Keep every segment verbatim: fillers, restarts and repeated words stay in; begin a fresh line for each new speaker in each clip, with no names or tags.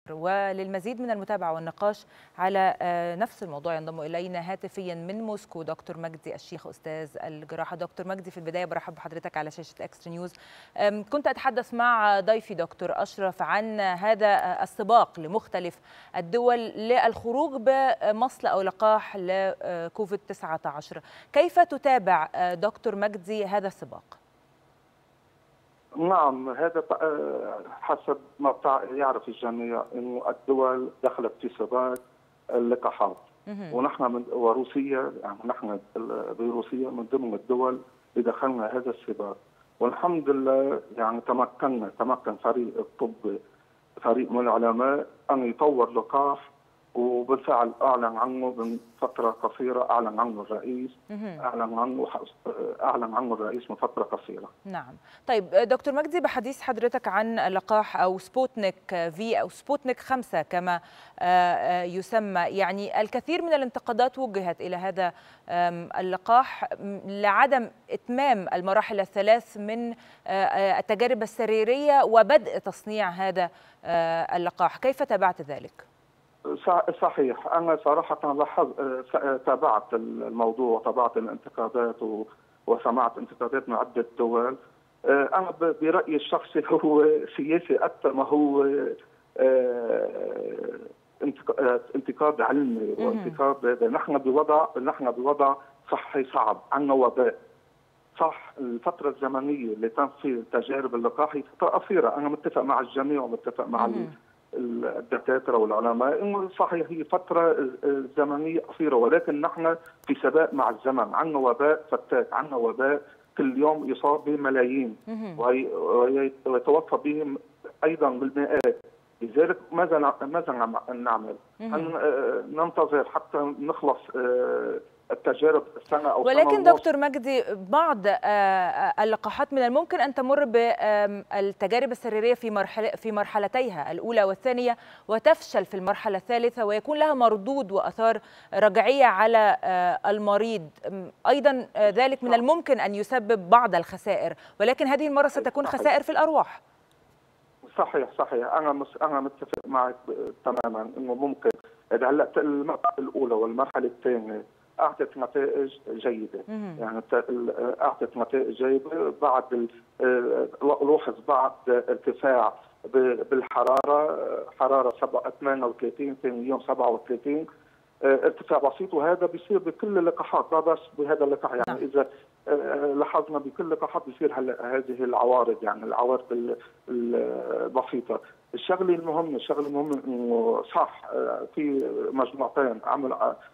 دكتور. وللمزيد من المتابعة والنقاش على نفس الموضوع ينضم إلينا هاتفيا من موسكو دكتور مجدي الشيخ أستاذ الجراحة. دكتور مجدي، في البداية برحب بحضرتك على شاشة إكسترا نيوز. كنت أتحدث مع ضيفي دكتور أشرف عن هذا السباق لمختلف الدول للخروج بمصل أو لقاح لكوفيد تسعة عشر. كيف تتابع دكتور مجدي هذا السباق؟
نعم، هذا حسب ما يعرف الجميع انه الدول دخلت في سباق اللقاحات، ونحن من وروسيا يعني نحن بروسيا من ضمن الدول اللي دخلنا هذا السباق، والحمد لله يعني تمكنا تمكن فريق الطب فريق من العلماء ان يطور لقاح، وبالفعل اعلن عنه من فتره قصيره، اعلن عنه الرئيس اعلن عنه اعلن عنه الرئيس من فتره قصيره.
نعم. طيب دكتور مجدي، بحديث حضرتك عن لقاح او سبوتنيك في او سبوتنيك خمسة كما يسمى، يعني الكثير من الانتقادات وجهت الى هذا اللقاح لعدم اتمام المراحل الثلاث من التجارب السريريه وبدء تصنيع هذا اللقاح، كيف تابعت ذلك؟
صحيح، أنا صراحة لاحظت تابعت الموضوع وتابعت الانتقادات وسمعت انتقادات من عدة دول. أنا برأيي الشخصي هو سياسي أكثر ما هو انتقاد علمي وانتقاد. نحن بوضع نحن بوضع صحي صعب، عندنا وباء. صح، الفترة الزمنية اللي تم فيها تجارب اللقاح هي فترة قصيرة، أنا متفق مع الجميع ومتفق مع الدكاتره والعلماء انه صحيح هي فتره زمنيه قصيره، ولكن نحن في سباق مع الزمن، عندنا وباء فتاك، عندنا وباء كل يوم يصاب بملايين ويتوفى بهم ايضا بالمئات. لذلك ماذا ماذا نعمل؟ أن ننتظر حتى نخلص التجارب السنة أو
ولكن دكتور مجدي، بعض اللقاحات من الممكن أن تمر بالتجارب السريرية في مرحلة في مرحلتيها الأولى والثانية وتفشل في المرحلة الثالثة ويكون لها مردود وآثار رجعية على المريض، أيضا ذلك من الممكن أن يسبب بعض الخسائر، ولكن هذه المرة ستكون خسائر في الأرواح.
صحيح صحيح، أنا مس... أنا متفق معك تماما إنه ممكن إذا هلا المرحلة الأولى والمرحلة الثانية أعطت نتائج جيدة، يعني أعطت نتائج جيدة، بعد لوحظ بعض ارتفاع بالحرارة، حرارة ثمانية وثلاثين ثاني يوم سبعة وثلاثين، ارتفاع بسيط، وهذا بيصير بكل اللقاحات لا بس بهذا اللقاح، يعني إذا لاحظنا بكل اللقاحات بيصير هلا هذه العوارض، يعني العوارض البسيطة. الشغله المهمه الشغله المهمه انه صح في مجموعتين عمل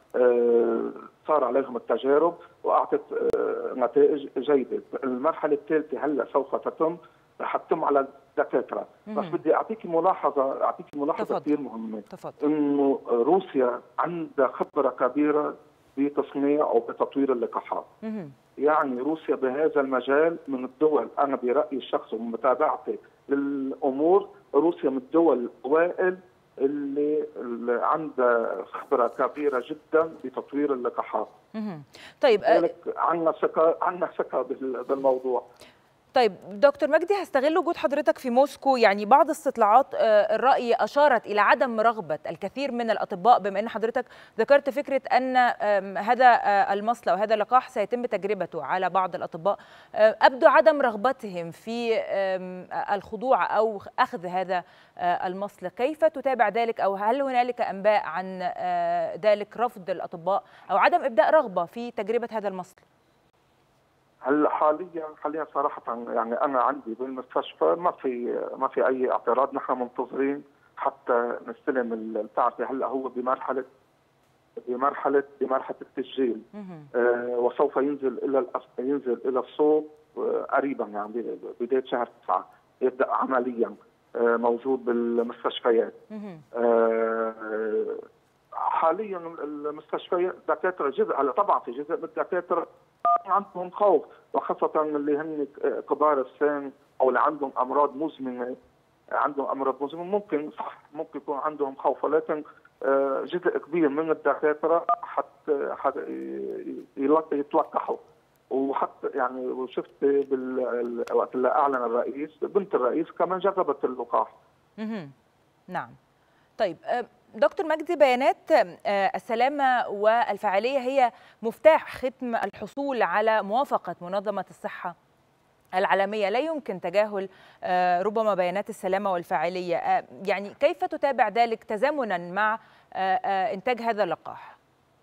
صار عليهم التجارب واعطت نتائج جيده. المرحله الثالثه هلا سوف تتم رح تتم على الدكاتره، بس بدي اعطيك ملاحظه اعطيك ملاحظه كثير مهمه، انه روسيا عندها خبره كبيره بتصنيع او بتطوير اللقاحات. يعني روسيا بهذا المجال من الدول، انا برايي الشخصي ومتابعتي للامور، روسيا من الدول الاوائل اللي, اللي عندها خبره كبيره جدا بتطوير اللقاحات.
طيب
عندنا ثقه عندنا ثقه بالموضوع.
طيب دكتور مجدي، هستغل وجود حضرتك في موسكو، يعني بعض استطلاعات الرأي أشارت إلى عدم رغبة الكثير من الأطباء، بما أن حضرتك ذكرت فكرة أن هذا المصل أو هذا اللقاح سيتم تجربته على بعض الأطباء، أبدو عدم رغبتهم في الخضوع أو أخذ هذا المصل. كيف تتابع ذلك، أو هل هنالك أنباء عن ذلك، رفض الأطباء أو عدم إبداء رغبة في تجربة هذا المصل؟
هلا حاليا حاليا صراحه يعني انا عندي بالمستشفى ما في ما في اي اعتراض، نحن منتظرين حتى نستلم التعرفه. هلا هو بمرحله بمرحله بمرحله التسجيل، آه وسوف ينزل الى ينزل الى السوق آه قريبا، يعني بدايه شهر تسعة يبدا عمليا آه موجود بالمستشفيات. آه حاليا المستشفيات دكاتره جزء، هلا طبعا في جزء من الدكاتره عندهم خوف، وخاصة اللي هن كبار السن أو اللي عندهم أمراض مزمنة، عندهم أمراض مزمنة ممكن صح ممكن يكون عندهم خوف، ولكن جزء كبير من الدكاترة حتى يتلقحوا. وحتى يعني وشفت بالوقت اللي أعلن الرئيس بنت الرئيس كمان جربت اللقاح.
نعم. طيب دكتور مجدي، بيانات السلامة والفعالية هي مفتاح ختم الحصول على موافقة منظمة الصحة العالمية. لا يمكن تجاهل ربما بيانات السلامة والفعالية، يعني كيف تتابع ذلك تزامنا مع إنتاج هذا اللقاح؟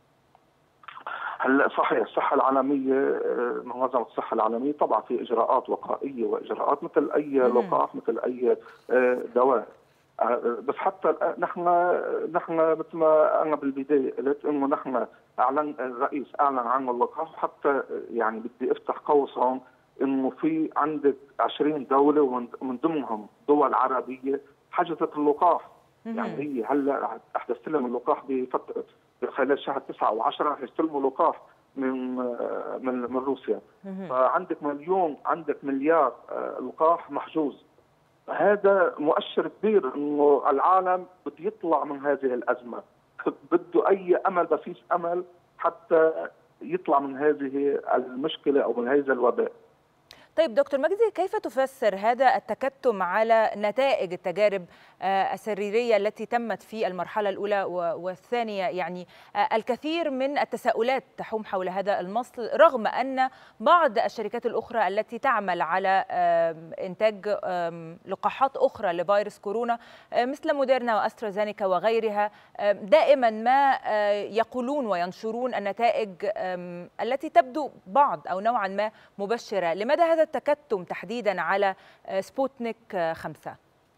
هلا صحيح، الصحة العالمية، منظمة الصحة العالمية طبعا في إجراءات وقائية وإجراءات مثل أي لقاح، مثل أي دواء. بس حتى نحن نحن مثل ما انا بالبدايه قلت انه نحن اعلن الرئيس اعلن عن اللقاح، حتى يعني بدي افتح قوس هون انه في عندك عشرين دوله ومن ضمنهم دول عربيه حجزت اللقاح. يعني هي هلا رح تستلم اللقاح بفتره خلال شهر تسعة وعشرة رح يستلموا لقاح من من من روسيا. فعندك مليون، عندك مليار لقاح محجوز. هذا مؤشر كبير انه العالم بده يطلع من هذه الازمه، بده اي امل، بفيش امل حتى يطلع من هذه المشكله او من هذا الوباء.
طيب دكتور مجدي، كيف تفسر هذا التكتم على نتائج التجارب السريرية التي تمت في المرحلة الأولى والثانية؟ يعني الكثير من التساؤلات تحوم حول هذا المصل، رغم أن بعض الشركات الأخرى التي تعمل على إنتاج لقاحات أخرى لفيروس كورونا مثل موديرنا وأسترازينيكا وغيرها دائما ما يقولون وينشرون النتائج التي تبدو بعض أو نوعا ما مبشرة. لماذا هذا التكتم تحديدا على سبوتنيك خمسة؟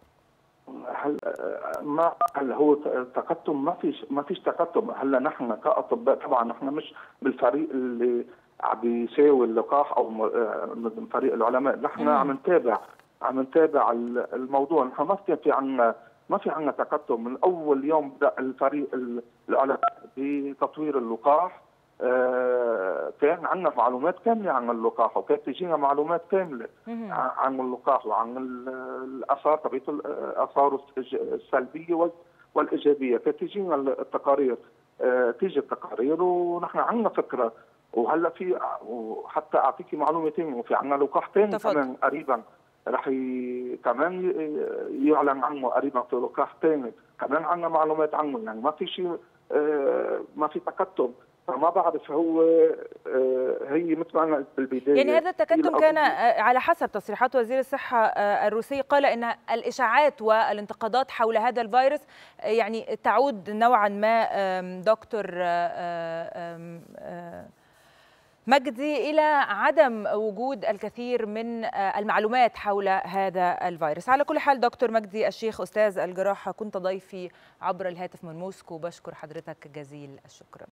هل ما هل هو تقدم؟ ما فيش ما فيش تقدم. هلا نحن كاطباء طبعا نحن مش بالفريق اللي عم بيساوي اللقاح او من فريق العلماء، نحن عم نتابع عم نتابع الموضوع. نحن ما في في عنا ما في عنا تقدم. من اول يوم بدا الفريق العلماء بتطوير اللقاح آه كان عندنا معلومات كامله عن اللقاح، وكانت تجينا معلومات كامله عن اللقاح وعن الاثار تبعته، الاثار السلبيه والايجابيه. كانت تجينا التقارير، آه تيجي التقارير ونحن عندنا فكره. وهلا في، وحتى اعطيكي معلومه ثانيه، وفي عندنا لقاح ثاني كمان قريبا رح ي... كمان يعلن عنه قريبا. في لقاح ثاني كمان عندنا معلومات عنه. يعني ما في شيء، آه ما في تكتم. فما بعرف هو هي مثل ما انا قلت بالبدايه،
يعني هذا التكتم كان على حسب تصريحات وزير الصحه الروسي، قال ان الاشاعات والانتقادات حول هذا الفيروس يعني تعود نوعا ما دكتور مجدي الى عدم وجود الكثير من المعلومات حول هذا الفيروس. على كل حال دكتور مجدي الشيخ استاذ الجراحه كنت ضيفي عبر الهاتف من موسكو، بشكر حضرتك جزيل الشكر.